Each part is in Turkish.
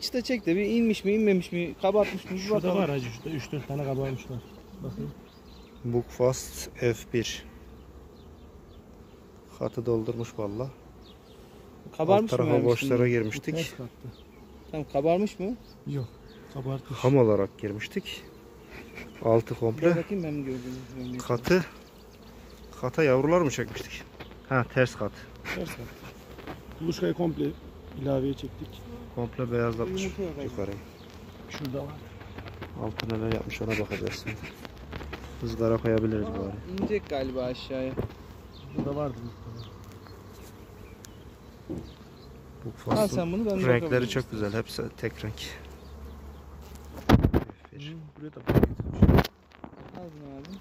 çıta çek de bir inmiş mi inmemiş mi kabartmış mı? Şurada var hacı, şurada 3-4 tane kabarmışlar. Bakın. Bukfast F1. Katı doldurmuş valla. Alt Kabarmış mı? tarafa vermiştin boşlara bunu? girmiştik. Ters kattı. Tamam, kabarmış mı? Yok. Kabartmış. Ham olarak girmiştik. Altı Bir komple. bakayım ben mi gördüm? Katı. Kata yavrular mı çekmiştik? Ha, ters kat. Ters kattı. Kuluçkayı komple ilaveye çektik. Komple beyazlatmış Yumurta yok yukarıyı. Şurada var. Altına neler yapmış ona bakacağız şimdi. Izgara koyabiliriz bari. İnecek galiba aşağıya. Burada vardı. Bukfast'ın Al sen bunu, ben de renkleri bakabilirim. çok güzel. Hepsi tek renk. Buraya da bal getirmiş. Al bunu abi.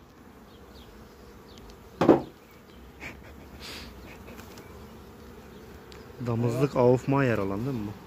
Damızlık Aufmayer alan değil mi bu?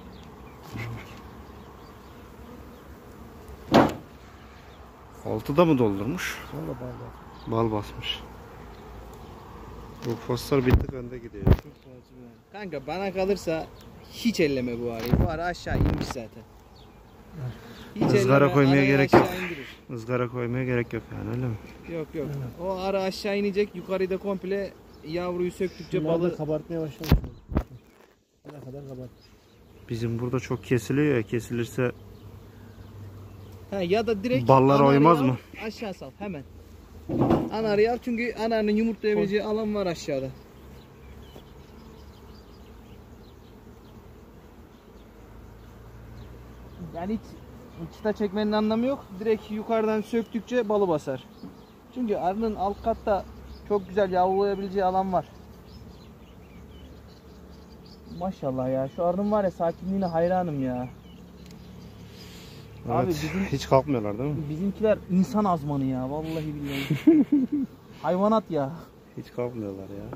Altıda mı doldurmuş? Sonra bal var. Bal basmış. Bukfastlar bir tık önde gidiyor. Kanka bana kalırsa hiç elleme bu arayı. Bu ara aşağı inmiş zaten. Hiç Izgara elleme, koymaya arayı gerek aşağı yok. indirir. Izgara koymaya gerek yok yani, öyle mi? Yok yok. O ara aşağı inecek, yukarıda komple yavruyu söktükçe Şunlar da balı kabartmaya başlamış. Ne kadar kabartmış. Bizim burada çok kesiliyor ya, kesilirse ha, ya da direkt ballar anarıyı oymaz al, mı? aşağı sal hemen. Anarıyı al çünkü anarının yumurtlayabileceği alan var aşağıda. Yani hiç çıta çekmenin anlamı yok. Direkt yukarıdan söktükçe balı basar. Çünkü arının alt katta çok güzel yavrulayabileceği alan var. Maşallah ya, şu arının var ya sakinliğine hayranım ya. Evet, Abi bizim hiç kalkmıyorlar değil mi? bizimkiler insan azmanı ya, vallahi billahi. Hayvanat ya. Hiç kalkmıyorlar ya.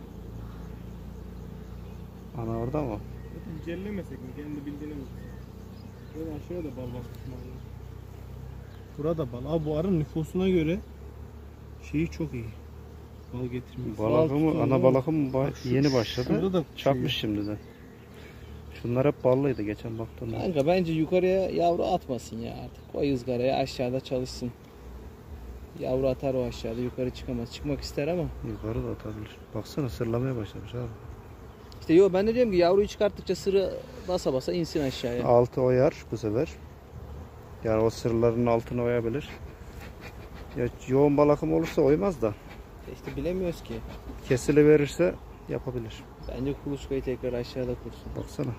Ana orada mı? İncellemesek mi? Kendi bildiğine mi? Böyle aşağıya da bal basmış mı? Burada bal. Abi bu arının nüfusuna göre şeyi çok iyi. Bal getirmiyor. Balakı mı? Ana balakı mı? Yeni başladı. Şurada da Çakmış şimdiden. Şunlar hep ballıydı geçen baktığımda. Kanka bence yukarıya yavru atmasın ya artık. Koy ızgaraya, aşağıda çalışsın. Yavru atar o aşağıda, yukarı çıkamaz. Çıkmak ister ama. Yukarı da atabilir. Baksana sırlamaya başlamış abi. İşte yo, ben de diyorum ki yavruyu çıkarttıkça sırı basa basa insin aşağıya. Altı oyar bu sefer. Yani o sırların altını oyabilir. Ya yoğun balakım olursa oymaz da. İşte bilemiyoruz ki. Kesili verirse yapabilir. Bence kuluçkayı tekrar aşağıda kursun. Baksana.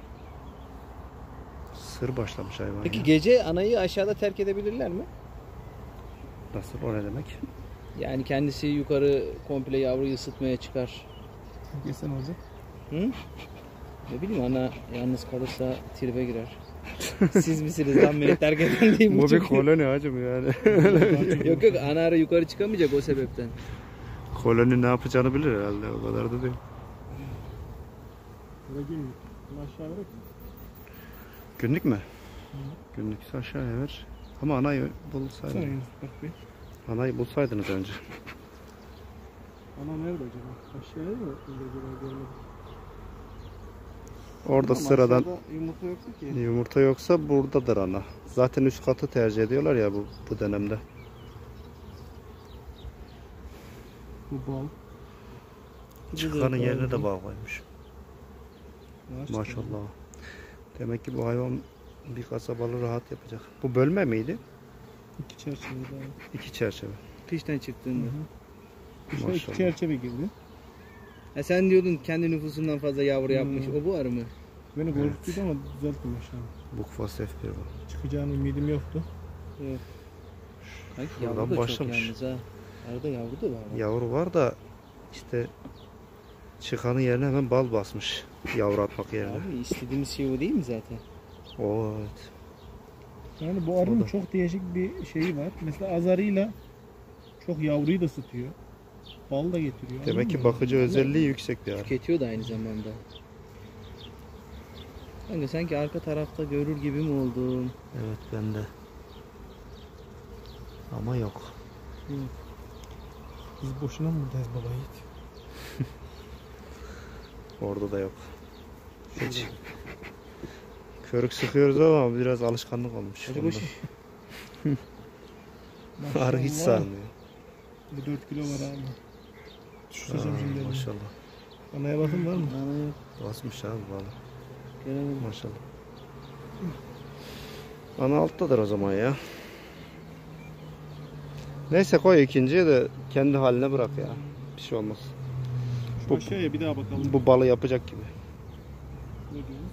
Sır başlamış hayvan. Peki ya. gece anayı aşağıda terk edebilirler mi? Nasıl, o ne demek? Yani kendisi yukarı komple yavruyu ısıtmaya çıkar. Yesen olacak. Hı? Ne bileyim, ana yalnız kalırsa tribe girer. Siz misiniz lan beni terk eden diyeyim. Bu bir koloni hacım yani. Yok yok, ana ara yukarı çıkamayacak o sebepten. Koloni ne yapacağını bilir herhalde, o kadar da değil. Burada gün bunu aşağı verek mi? Günlük mü? Günlükse aşağıya ver. Ama anayı bulsaydın. Sen bak bir. Anayı bulsaydınız önce. Ana nerede acaba? Aşağıya mı? Görmedim. Orada Ama sıradan aşağıda yumurta yoktu ki. yumurta yoksa buradadır ana. Zaten üst katı tercih ediyorlar ya bu dönemde. Bu bal. Çıkanın yerine de bağ koymuş. Maşallah. Maşallah. Demek ki bu hayvan bir kasabalı rahat yapacak. Bu bölme miydi? İki çerçeve daha. İki çerçeve. Kıştan çıktığında. Kışa Maşallah. iki çerçeve girdi. Ha, sen diyordun kendi nüfusundan fazla yavru yapmış. O bu arı mı? Beni korkuttuydu ama düzelttim aşağı. Bukfast F1 bu. Çıkacağını ümidim yoktu. Yok. Kanki Şuradan yavru da başlamış. çok yalnız ha. Arada yavru da var. Yavru var da işte çıkanın yerine hemen bal basmış. Yavru atmak yerine. Abi istediğimiz şey o değil mi zaten? Oo, evet. Yani bu arının O da. çok değişik bir şeyi var. Mesela azarıyla çok yavruyu da ısıtıyor. Bal da getiriyor. Demek ki Anladın mı? bakıcı özelliği yüksek bir arı. Tüketiyor da aynı zamanda. Kanka sanki arka tarafta görür gibi mi oldun? Evet, bende. Ama yok. Biz boşuna mı buradayız baba Yiğit? Orada da yok. Hiç. Körük sıkıyoruz ama biraz alışkanlık olmuş. Hadi boş. Arı hiç sarmıyor. Bu 4 kilo var abi. Şu Aa, sözüm şimdi. maşallah. Anaya bakın var mı? Basmış abi balı. Gelemedim. Maşallah. Ana alttadır o zaman ya. Neyse koy ikinciye de kendi haline bırak ya. Bir şey olmaz. Şu aşağıya bir daha bakalım. Bu balı yapacak gibi. Ne diyorsunuz?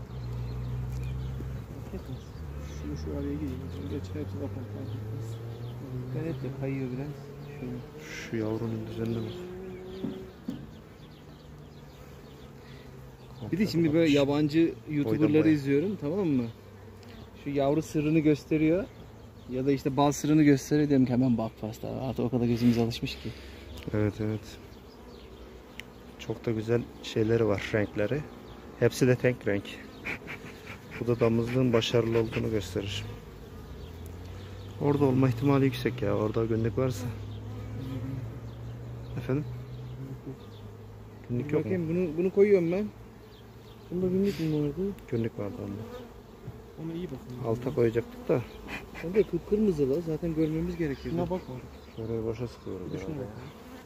Şunu şu araya gireyim. Geç hepsi kapalı. Fark etmez. Evet de kayıyor biraz. Şöyle. Şu yavrunun düzenine bak. Bir de şimdi böyle yabancı YouTuber'ları boya. izliyorum, tamam mı? Şu yavru sırrını gösteriyor. Ya da işte bal sırrını gösteriyor, diyorum ki hemen bak pasta. Artık o kadar gözümüz alışmış ki. Evet evet. Çok da güzel şeyleri var, renkleri. Hepsi de tek renk. Bu da damızlığın başarılı olduğunu gösterir. Orada olma ihtimali yüksek ya. Orada günlük varsa. Efendim? Günlük yok mu? Bakayım bunu koyuyorum ben. Bunda günlük mü vardı? Günlük vardı onda. Ona iyi bakın. Alta koyacaktık da. Bence kıpkırmızı la, zaten görmemiz gerekiyor. Şuna bak var. Şurayı boşa sıkıyoruz. Bir de şuna herhalde. bak.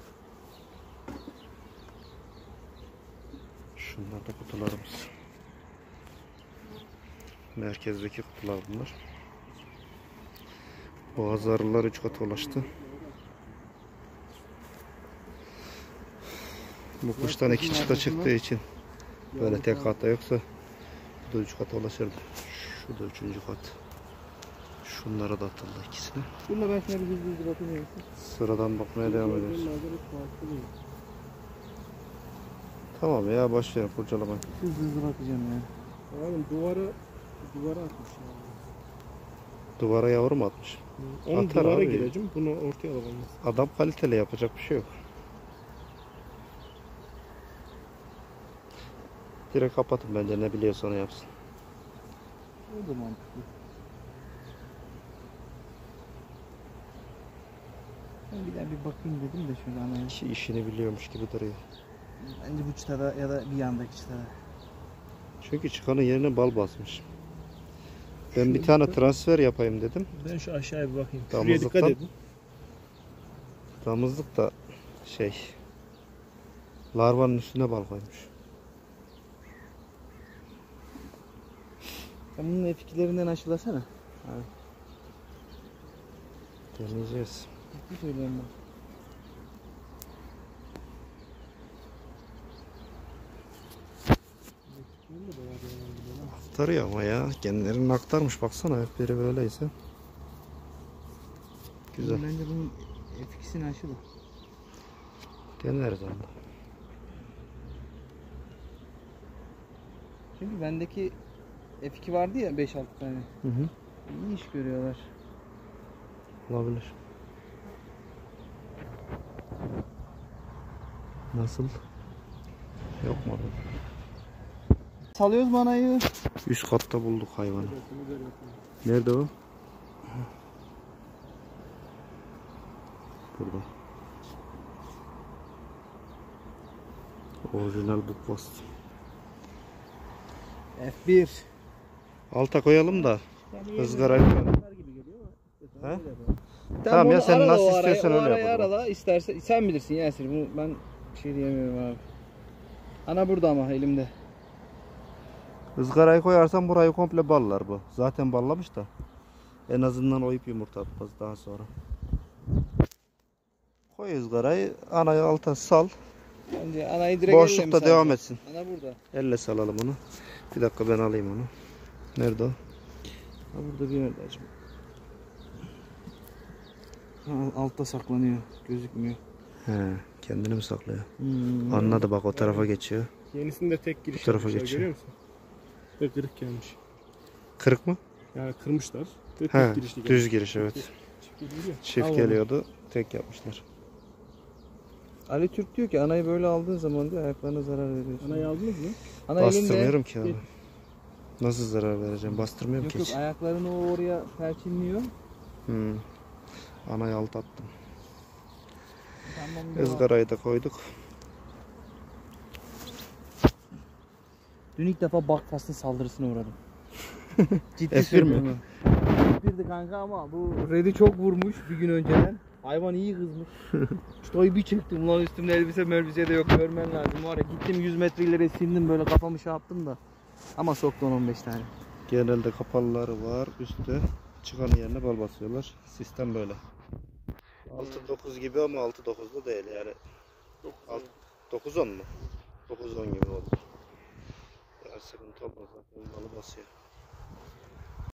Şunlar da kutularımız. Merkezdeki kutular bunlar. Bazı arılar 3 kat ulaştı. Bu kuştan 2 çıta çıktığı için böyle tek katta yoksa bu da 3 kata ulaşırdı. Şu da 3. kat. Şunlara da atıldı ikisine. Bununla ben şuna bir hızlı bakayım. Sıradan bakmaya devam ediyoruz. Bunlar da hep farklı değil. Tamam ya başlayalım kurcalamayı. Hızlı bakacağım ya. Oğlum duvara atmış ya. Duvara yavru mu atmış? Onun Atar duvara abi. gireceğim. Bunu ortaya alalım. Adam kaliteli, yapacak bir şey yok. Direkt kapatın bence, ne biliyorsa onu yapsın. O da mantıklı. Ben bir daha bir bakayım dedim de şöyle anaya. Ki işini biliyormuş gibi duruyor. Bence bu çıtada ya da bir yandaki çıtada. Çünkü çıkanın yerine bal basmış. Ben bir tane transfer yapayım dedim. Ben şu aşağıya bir bakayım. Şuraya Damızlıktan- dikkat edin. Damızlık da larvanın üstüne bal koymuş. Sen bunun etkilerinden aşılasana. Deneyeceğiz. Ciddi söylüyorum ben. Aktarıyor ama ya. Genlerini aktarmış, baksana, hep biri böyleyse. Güzel. Bence bunun etkisini aşıla. Deneriz onu. Çünkü bendeki F2 vardı ya 5-6 tane. Hı hı. İyi iş görüyorlar. Olabilir. Nasıl? Yok mu? Salıyoruz mu anayı? Üst katta bulduk hayvanı. Nerede o? Burada. Orijinal bukvast. F1. Alta koyalım da ızgarayı koyalım. He? Tamam ya, onu sen arala, nasıl o arayı- istiyorsan o öyle arayı yapalım. arala, istersen sen bilirsin Yasir. Bunu ben bir şey diyemiyorum abi. Ana burada ama elimde. Izgarayı koyarsan burayı komple ballar bu. Zaten ballamış da. En azından oyup yumurta atmaz daha sonra. Koy ızgarayı, anayı alta sal. Bence anayı direkt Boşlukta elle mi devam salacağız? etsin. Ana burada. Elle salalım onu. Bir dakika, ben alayım onu. Nerede o? Ha burada bir yerde acaba. Ha, altta saklanıyor. Gözükmüyor. He, kendini mi saklıyor? Hmm. Anladı, bak o tarafa geçiyor. Yenisinde tek giriş Bu tarafa yapmışlar, geçiyor. görüyor musun? Ve kırık gelmiş. Kırık mı? Yani kırmışlar. Ve tek He, girişli düz gelmiş. giriş, evet. Çift geliyor. Çift Al geliyordu, tek yapmışlar. Ali Türk diyor ki anayı böyle aldığın zaman diyor ayaklarına zarar veriyorsun. Anayı aldınız mı? Ana elinde. Bastırmıyorum ki abi. Nasıl zarar vereceğim? Bastırmıyorum Yok ki yok, hiç. ayaklarını o oraya perçinliyor. Hmm. Anayı alt attım. Tamam, Izgarayı da koyduk. dün ilk defa bakfastın saldırısına uğradım. Ciddi F1 söylüyorum. mi? F1'di kanka ama bu Red'i çok vurmuş bir gün önceden. Hayvan iyi kızmış. Çıtayı bir çektim ulan üstümde elbise de yok görmen lazım var ya. Gittim 100 metre ileri sindim böyle kafamı şey yaptım da. Ama soktu 10-15 tane. Genelde kapalıları var. Üstte çıkan yerine bal basıyorlar. Sistem böyle. 6-9 gibi ama 6-9'da değil yani. 9-10 mu? 9-10 gibi oldu. Yani sıkıntı olmaz. Balı basıyor.